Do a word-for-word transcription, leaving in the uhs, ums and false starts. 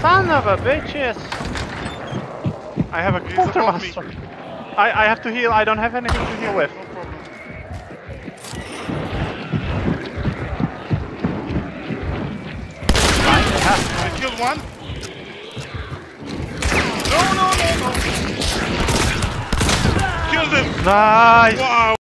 Son of a bitches! I have a He's quartermaster. I, I have to heal, I don't have anything to heal with. No problem. Fine, I have. I killed one. No, no, no, no. Killed him. Nice! Wow.